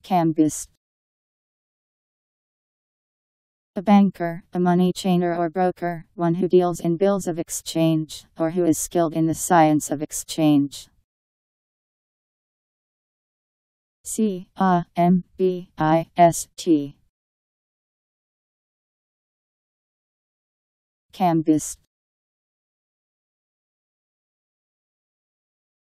Cambist. A banker, a money chainer or broker, one who deals in bills of exchange, or who is skilled in the science of exchange. C-A-M-B-I-S-T. Cambist.